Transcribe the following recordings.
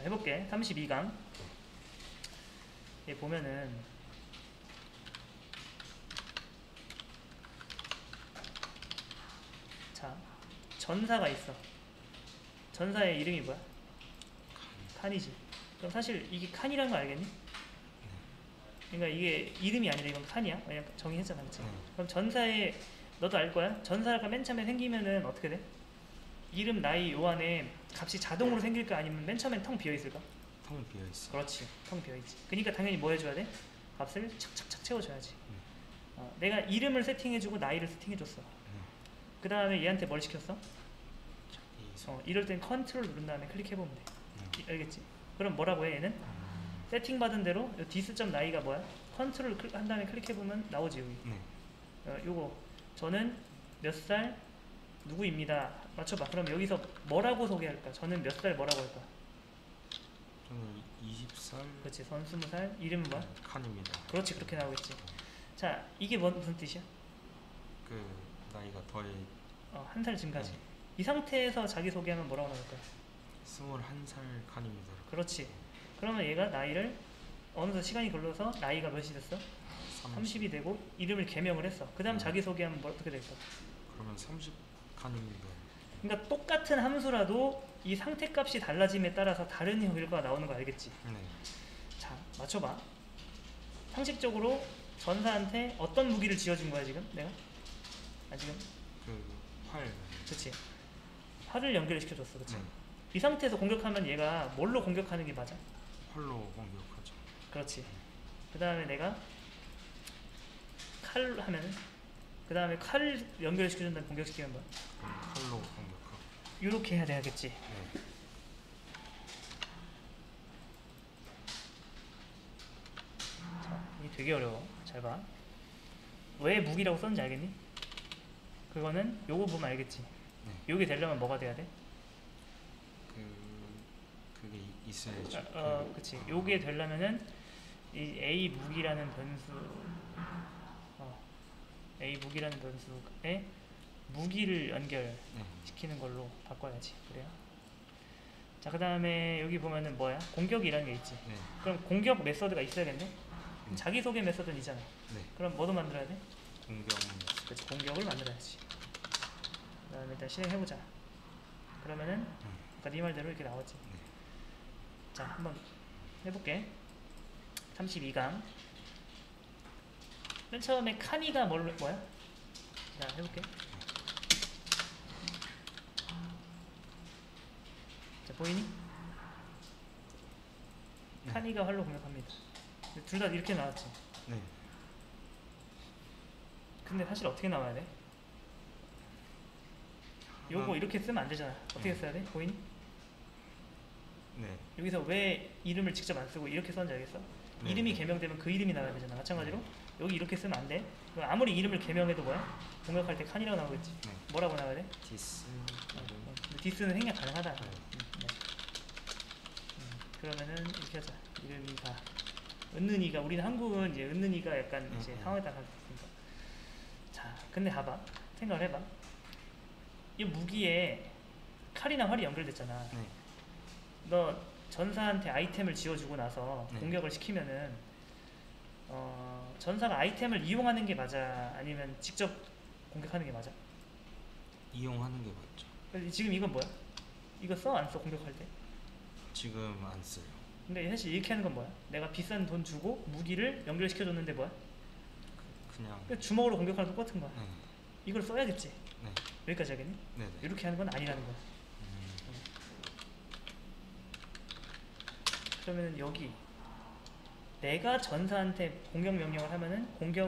해볼게. 32강. 얘 보면은 자, 전사가 있어. 전사의 이름이 뭐야? 칸이지. 그럼 사실 이게 칸이란 거 알겠니? 그러니까 이게 이름이 아니라 이건 칸이야. 왜냐 정의했잖아, 그치? 그럼 전사의 너도 알 거야. 전사가 맨 처음에 생기면은 어떻게 돼? 이름, 나이 요 안에 값이 자동으로 생길까 아니면 맨 처음엔 텅 비어 있을까? 텅 비어 있어. 그렇지, 텅 비어 있지. 그러니까 당연히 뭐 해줘야 돼? 값을 착착착 채워줘야지. 내가 이름을 세팅해주고 나이를 세팅해줬어. 그 다음에 얘한테 뭘 시켰어? 이럴 땐 컨트롤 누른 다음에 클릭해보면 돼. 알겠지? 그럼 뭐라고 해 얘는? 세팅 받은 대로 디스.나이가 나이가 뭐야? 컨트롤 한 다음에 클릭해보면 나오지 여기. 요거 저는 몇 살 누구입니다. 맞춰봐. 그럼 여기서 뭐라고 소개할까? 저는 몇 살 뭐라고 할까? 저는 20살. 그렇지. 전 20살. 이름은 뭐야? 칸입니다. 그렇지. 그렇게 나오겠지. 자, 이게 무슨 뜻이야? 그 나이가 덜. 한 살 증가지. 이 상태에서 자기소개하면 뭐라고 나올까요? 21살 칸입니다. 그렇지. 그러면 얘가 나이를 어느덧 시간이 걸려서 나이가 몇이 됐어? 30이 되고 이름을 개명을 했어. 그 다음 자기소개하면 어떻게 될까? 그러면 30 칸입니다. 그러니까 똑같은 함수라도 이 상태값이 달라짐에 따라서 다른 결과가 나오는 거 알겠지? 네. 자, 맞춰봐. 상식적으로 전사한테 어떤 무기를 지어준 거야 지금? 내가? 지금? 그 활. 그치. 활을 연결시켜줬어. 그치? 네. 이 상태에서 공격하면 얘가 뭘로 공격하는 게 맞아? 활로 공격하죠. 그렇지. 그 다음에 내가 칼 하면 그 다음에 칼을 연결시켜준 다음에 공격시키면 뭐야? 칼로 공격하고. 이렇게 해야 되겠지. 네. 자, 이게 되게 어려워. 잘 봐. 왜 무기라고 썼는지 알겠니? 그거는 요거 보면 알겠지. 네. 요게 되려면 뭐가 돼야 돼? 그게 있어야죠. 그치. 요게 되려면은 이 A 무기라는 변수 A 무기라는 변수에 무기를 연결시키는 걸로 바꿔야지. 그래요? 자, 그 다음에 여기 보면은 뭐야? 공격이라는 게 있지. 네. 그럼 공격 메서드가 있어야겠네? 자기소개 메서드는 있잖아. 네. 그럼 뭐도 만들어야 돼? 공격. 그치, 공격을 만들어야지. 그 다음에 일단 실행해보자. 그러면은 아까 네 말대로 이렇게 나오지. 네. 자, 한번 해볼게. 32강. 맨 처음에 카니가 뭐야? 자, 해볼게. 자, 보이니? 네. 카니가 활로 공격합니다. 둘 다 이렇게 나왔지. 네. 근데 사실 어떻게 나와야 돼? 요거 이렇게 쓰면 안 되잖아. 어떻게 써야 돼? 보이니? 네. 여기서 왜 이름을 직접 안 쓰고 이렇게 썼는지 알겠어? 네. 이름이 개명되면 그 이름이 나와야 되잖아. 마찬가지로 여기 이렇게 쓰면 안 돼. 아무리 이름을 개명해도 뭐야? 공격할 때 칸이라고 나오겠지. 네. 뭐라고 나와야 돼? 디스. 디스는 생략 가능하다. 네. 그러면은 이렇게 하자. 이름이가 은는이가, 우리는 한국은 이제 은는이가 약간 이제 상황에 따라 있으니까. 자, 근데 봐봐. 생각을 해봐. 이 무기에 칼이랑 활이 연결됐잖아. 네. 너 전사한테 아이템을 지어주고 나서 공격을 시키면은 전사가 아이템을 이용하는 게 맞아? 아니면 직접 공격하는 게 맞아? 이용하는 게 맞죠. 지금 이건 뭐야? 이거 써? 안 써? 공격할 때? 지금 안 써요. 근데 사실 이렇게 하는 건 뭐야? 내가 비싼 돈 주고 무기를 연결시켜줬는데 뭐야? 그냥 주먹으로 공격하는 거 똑같은 거야. 네. 이걸 써야겠지. 네. 여기까지 하겠니? 네. 이렇게 하는 건 아니라는 거야. 그러면은 여기 내가 전사한테 공격 명령을 하면은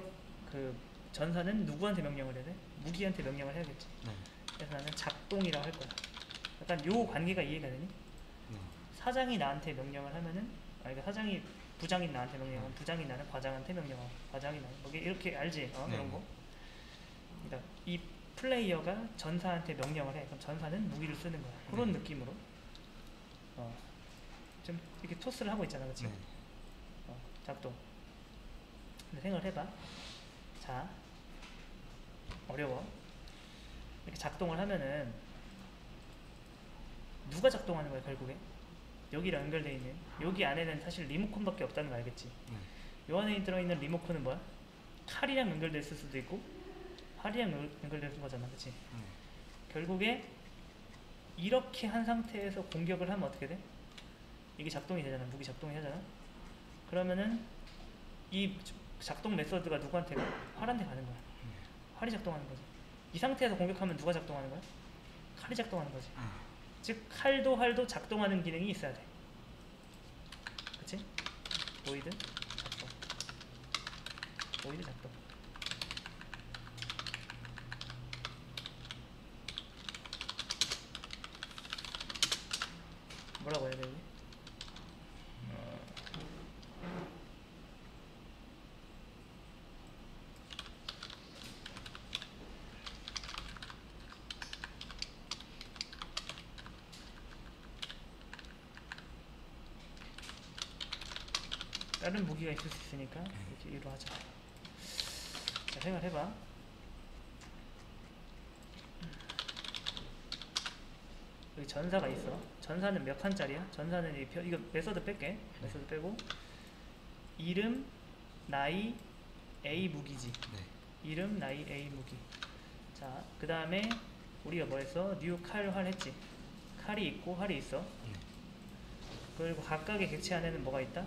전사는 누구한테 명령을 해야 돼? 무기한테 명령을 해야겠지. 네. 그래서 나는 작동이라고 할 거야. 약간 요 관계가 이해가 되니? 네. 사장이 나한테 명령을 하면은 그러니까 사장이 부장이 나한테 명령하면 부장이 나는 과장한테 명령하고 과장이 나는 뭐 이렇게 알지? 이런 거. 그러니까 이 플레이어가 전사한테 명령을 해. 그럼 전사는 무기를 쓰는 거야. 그런 느낌으로 좀 이렇게 토스를 하고 있잖아, 그렇지? 네. 작동. 근데 생각을 해봐. 자, 어려워. 이렇게 작동을 하면은 누가 작동하는 거야 결국에? 여기랑 연결되어 있는 여기 안에는 사실 리모컨밖에 없다는 거 알겠지? 네. 요 안에 들어있는 리모컨은 뭐야? 칼이랑 연결됐을 수도 있고 활이랑 연결되는 거잖아, 그치? 결국에 이렇게 한 상태에서 공격을 하면 어떻게 돼? 이게 작동이 되잖아, 무기 작동이 하잖아. 그러면은 이 작동 메서드가 누구한테 가? 활한테 가는 거야. 활이 작동하는 거지. 이 상태에서 공격하면 누가 작동하는 거야? 칼이 작동하는 거지. 즉 칼도 활도 작동하는 기능이 있어야 돼. 그치? 보이드 작동. 보이드 작동. 뭐라고 해야 되지? 다른 무기가 있을 수 있으니까 이렇게 이로 하자. 자, 생각해봐. 여기 전사가 있어. 전사는 몇 칸짜리야? 전사는 이거 메서드 뺄게. 메서드 빼고 이름, 나이, A 무기지. 이름, 나이, A 무기. 자, 그 다음에 우리가 뭐 했어? 뉴 칼, 활 했지. 칼이 있고 활이 있어. 그리고 각각의 객체 안에는 뭐가 있다?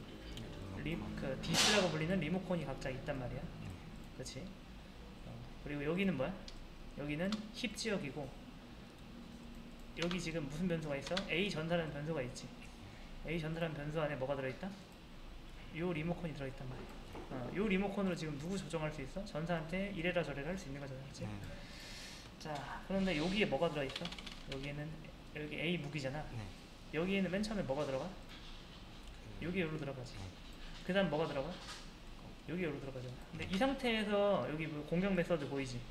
그 디스라고 불리는 리모컨이 각자 있단 말이야. 그렇지? 그리고 여기는 뭐야? 여기는 힙 지역이고 여기 지금 무슨 변수가 있어? A 전사라는 변수가 있지. A 전사라는 변수 안에 뭐가 들어있다? 요 리모컨이 들어있단 말이야. 요 리모컨으로 지금 누구 조정할 수 있어? 전사한테 이래라 저래라 할 수 있는 거잖아, 그렇지? 자, 그런데 여기에 뭐가 들어있어? 여기에는 여기 A 무기잖아. 여기에는 맨 처음에 뭐가 들어가? 여기 여기로 들어가지. 그 다음 뭐가 들어가? 여기 여기로 들어가잖아. 근데 이 상태에서 여기 뭐 공격 메서드 보이지?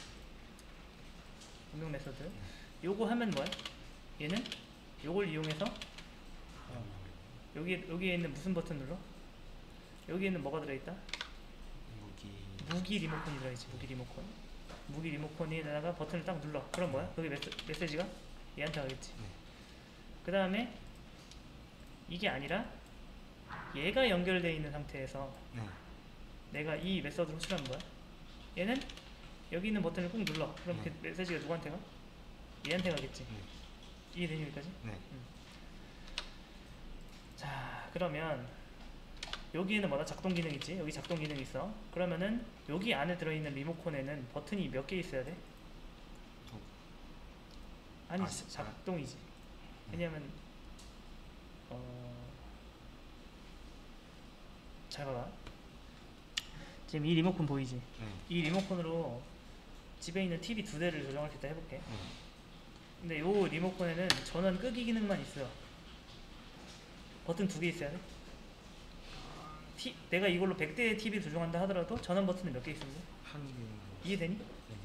공격 메서드. 요거 하면 뭐야? 얘는 요걸 이용해서 여기에 있는 무슨 버튼 눌러? 여기에는 뭐가 들어있다? 무기 리모컨이 들어있지. 무기 리모컨. 무기 리모컨에다가 버튼을 딱 눌러. 그럼 뭐야? 거기 메시지가 얘한테 가겠지. 그 다음에 이게 아니라 얘가 연결되어 있는 상태에서 내가 이 메서드를 호출하면 뭐야? 얘는 여기 있는 버튼을 꾹 눌러. 그럼 그 메시지가 누구한테 가? 얘한테 가겠지. 이해되니 여기까지? 자, 그러면 여기에는 뭐다? 작동 기능 있지? 여기 작동 기능 있어. 그러면은 여기 안에 들어있는 리모컨에는 버튼이 몇 개 있어야 돼? 아니, 작동이지. 왜냐면 잘 봐봐. 지금 이 리모컨 보이지? 이 리모컨으로 집에 있는 TV 2대를 조정할 수 있다 해볼게. 근데 요 리모컨에는 전원 끄기 기능만 있어. 버튼 2개 있어야 돼. 내가 이걸로 100대의 TV 조정한다 하더라도 전원 버튼은 몇 개 있으면 돼? 한 개. 이해되니?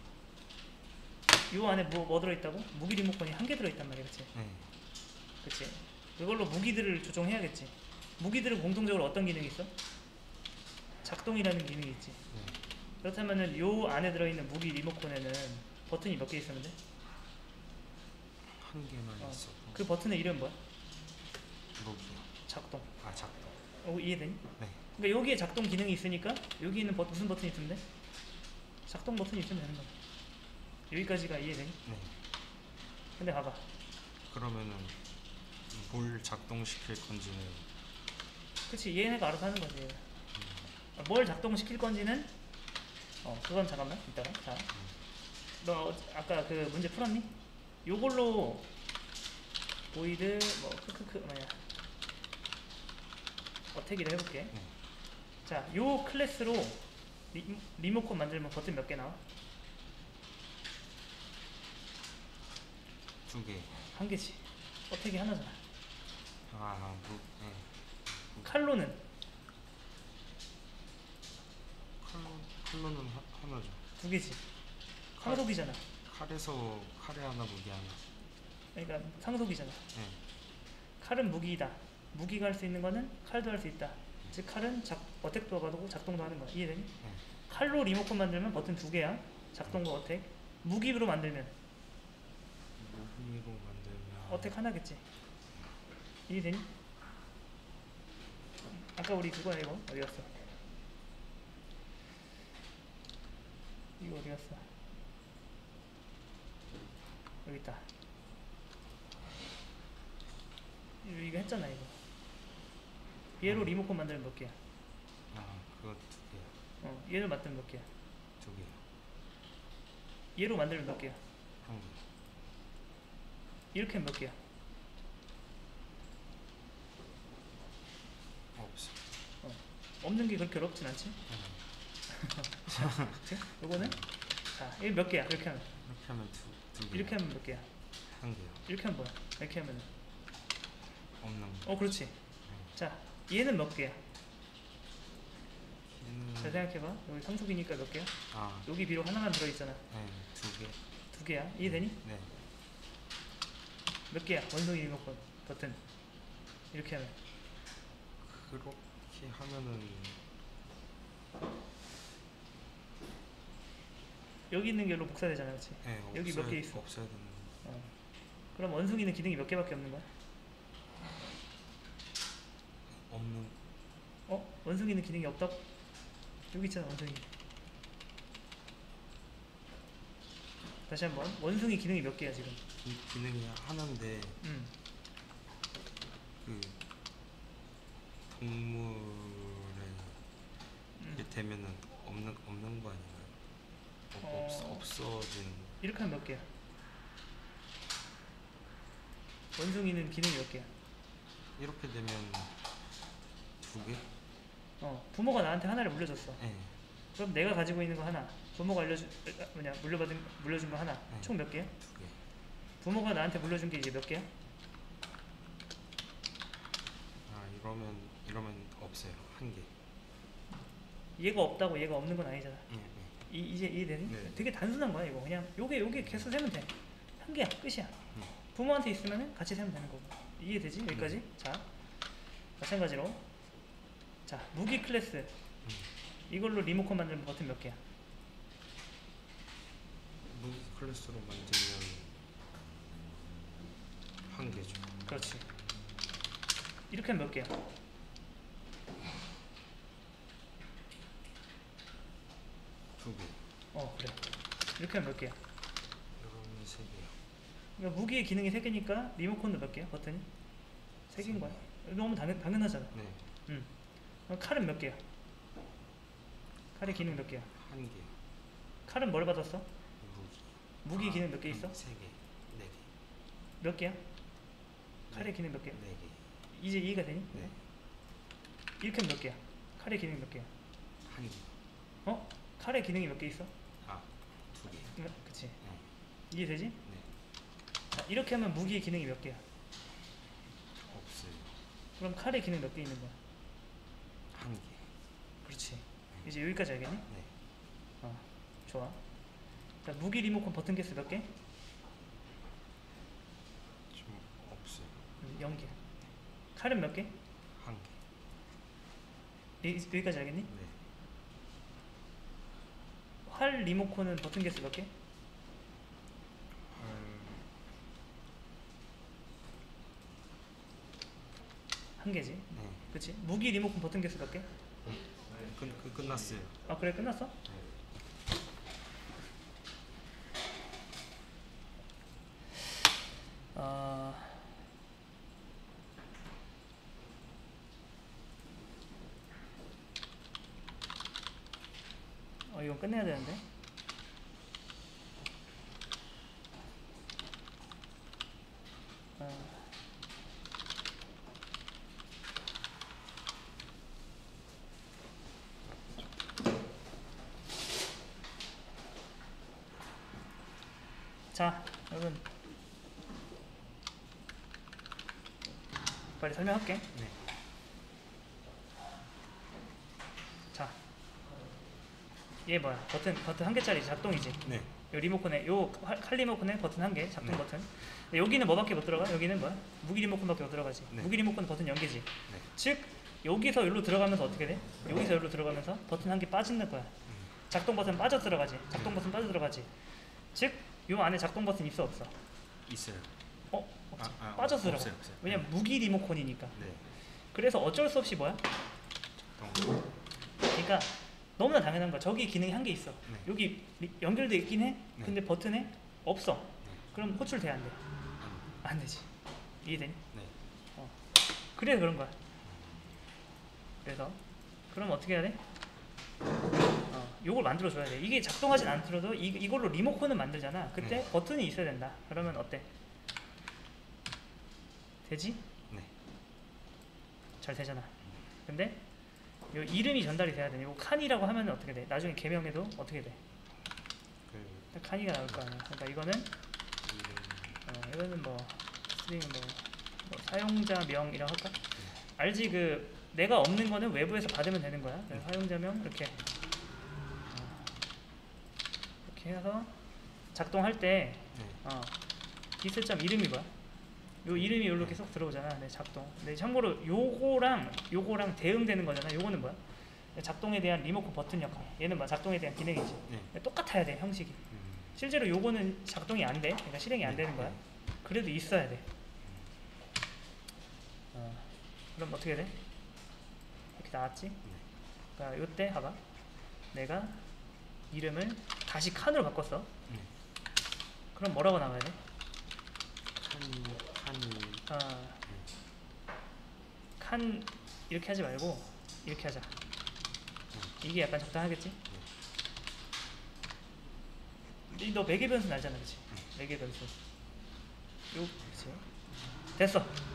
요 안에 뭐 들어있다고? 무기 리모컨이 1개 들어있단 말이야, 그치? 그치? 이걸로 무기들을 조정해야겠지. 무기들은 공통적으로 어떤 기능이 있어? 작동이라는 기능이 있지. 그렇다면은 요 안에 들어있는 무기 리모컨에는 버튼이 몇 개 있으면 돼? 한 개만 있어. 그 버튼의 이름 뭐야? 무기요. 작동. 작동. 이해되니? 네. 그러니까 여기에 작동 기능이 있으니까 여기 있는 무슨 버튼이 있으면 돼? 작동 버튼이 있으면 되는 거야. 여기까지가 이해되니? 근데 봐봐. 그러면은 뭘 작동시킬 건지는 그치, 얘네가 알아서 하는 거지. 뭘 작동시킬 건지는 그건 잠깐만 이따가. 자, 너 아까 그 문제 풀었니? 요걸로 보이드 뭐 크크크 뭐냐 어택이를 해볼게. 자, 요 클래스로 리모컨 만들면 버튼 몇 개 나와? 2개. 한 개지. 어택이 하나잖아. 칼로는? 칼로는 하나죠. 2개지. 상속이잖아. 칼에서 칼에 하나, 무기 하나. 그러니까 상속이잖아. 칼은 무기이다. 무기가 할 수 있는 거는 칼도 할 수 있다. 즉 칼은 어택도 하고 작동도 하는 거야. 이해되니? 칼로 리모컨 만들면 버튼 2개야. 작동과 어택. 무기로 만들면 어택 하나겠지. 이해되니? 아까 우리 그거야 이거 어디 갔어? 이거 어디 갔어? 여기 있다. 이거 했잖아 이거. 얘로 리모컨 만들면 몇 개야? 아 그거 2개야. 얘를 만들면 몇 개야? 2개야. 얘로 만들면 몇 개야? 1개. 이렇게 하면 몇 개야? 없어. 없는 게 그렇게 어렵진 않지? 그치? 요거는? 자, 이거 몇 개야? 이렇게 하면. 이렇게 하면 두 개. 이렇게 하면 몇 개야? 1개요. 이렇게 하면 뭐야? 이렇게 하면. 없는 거. 그렇지. 자, 얘는 몇 개야? 얘는 잘 생각해봐. 여기 상속이니까 몇 개야? 아 여기 비록 하나만 들어있잖아. 네, 2개. 2개야. 이해되니? 네. 몇 개야? 원숭이 리모컨 버튼. 이렇게 하면. 그렇게 하면은 여기 있는 게로 복사되잖아, 그렇지? 네, 여기 몇 개 있어? 없어야 되는. 그럼 원숭이는 기능이 몇 개밖에 없는 거야? 없는. 원숭이는 기능이 없다? 여기 있잖아, 원숭이. 다시 한번. 원숭이 기능이 몇 개야 지금? 기능이 하나인데 그 동물에 이게 되면은 없는 거 아닌가요? 없어지는. 이렇게 하면 몇 개야? 원숭이는 기능이 몇 개야? 이렇게 되면 2개? 부모가 나한테 하나를 물려줬어. 네. 그럼 내가 가지고 있는 거 하나, 부모가 물려준 거 하나, 네. 총 몇 개야? 2개. 부모가 나한테 물려준 게 이제 몇 개야? 아 이러면 없어요. 1개. 얘가 없다고 얘가 없는 건 아니잖아. 네. 이제 이해되니? 네. 되게 단순한 거야 이거. 그냥 요게 개수 세면 돼. 한 개야, 끝이야. 부모한테 있으면은 같이 세면 되는 거고. 이해되지? 여기까지? 자, 마찬가지로 자, 무기 클래스 이걸로 리모컨 만들면 버튼 몇 개야? 무기 클래스로 만들면 1개죠. 그렇지. 이렇게 하면 몇 개야? 그래. 이렇게 하면 몇 개야? 이러면 3개요. 그러니까 무기의 기능이 3개니까 리모컨도 몇 개야? 버튼이? 3개인 거야. 너무 당연하잖아. 네. 그럼 칼은 몇 개야? 칼의 기능 몇 개야? 1개. 칼은 뭘 받았어? 무기 기능 몇 개 있어? 3개. 4개. 몇 개야? 칼의 기능 몇 개야? 4개. 이제 이해가 되니? 네. 이렇게 하면 몇 개야? 칼의 기능 몇 개야? 1개. 칼의 기능이 몇 개 있어? 2개. 그치. 네. 이해되지? 네. 자, 이렇게 하면 무기의 기능이 몇 개야? 없어요. 그럼 칼의 기능 몇 개 있는 거야? 1개. 그렇지. 이제 여기까지 알겠니? 네. 좋아. 자, 무기 리모컨 버튼 개수 몇 개? 좀 없어요. 0개. 칼은 몇 개? 1개. 여기까지 알겠니? 네. 활 리모컨은 버튼 개수 몇 개? 한 개지. 네. 그치? 무기 리모컨 버튼 개수 몇 개? 끝났어요. 그래 끝났어? 이건 끝내야 되는데. 자, 여러분 빨리 설명할게. 네. 자, 얘 뭐야? 버튼 한 개짜리 작동이지. 네. 요 리모컨에 칼 리모컨에 버튼 한 개, 작동 네. 버튼. 근데 여기는 뭐밖에 못 들어가? 여기는 뭐야? 무기 리모컨밖에 못 들어가지. 네. 무기 리모컨 버튼 0개지. 네. 즉 여기서 여기로 들어가면서 어떻게 돼? 여기서 여기로 들어가면서 버튼 한 개 빠지는 거야. 작동 버튼 빠져 들어가지. 작동 버튼 빠져 들어가지. 즉 요 안에 작동 버튼 있어 없어? 있어요. 없지. 빠져서 들어가. 없어요. 없어요. 왜냐면 무기 리모컨이니까. 네. 그래서 어쩔 수 없이 뭐야? 작동. 그러니까 너무나 당연한 거야. 저기 기능이 한 개 있어. 네. 여기 연결돼 있긴 해. 네. 근데 버튼에 없어. 네. 그럼 호출돼 안 돼? 안, 안 되지. 이해되니? 네. 그래서 그런 거야. 그래서 그럼 어떻게 해야 돼? 요걸 만들어 줘야 돼. 이게 작동하진 않더라도 이걸로 리모컨을 만들잖아. 그때 네. 버튼이 있어야 된다. 그러면 어때? 되지? 네. 잘 되잖아. 근데 요 이름이 전달이 돼야 돼. 이거 칸이라고 하면 어떻게 돼? 나중에 개명해도 어떻게 돼? 그 칸이가 나올 거 아니야. 그러니까 이거는 이름. 이거는 뭐 스트링 뭐 사용자명이라고 할까? 알지? 그 내가 없는 거는 외부에서 받으면 되는 거야. 그래서 사용자명 이렇게 이렇게 해서 작동할 때 네. 디스점 이름이 뭐야? 요 이름이 여기로 계속 들어오잖아. 네, 작동. 근데 참고로 요거랑 대응되는 거잖아. 요거는 뭐야? 작동에 대한 리모컨 버튼 역할. 얘는 뭐 작동에 대한 기능이지. 네. 똑같아야 돼, 형식이. 실제로 요거는 작동이 안 돼. 그러니까 실행이 안 되는 거야. 그래도 있어야 돼. 그럼 어떻게 돼? 이렇게 나왔지? 그러니까 요때 봐봐. 내가 이름을 다시 칸으로 바꿨어. 네. 그럼 뭐라고 나와야 돼? 칸 이렇게 하지 말고 이렇게 하자. 이게 약간 적당하겠지? 너 매개 변수 알잖아, 그렇지? 매개 변수. 요, 그렇지? 됐어.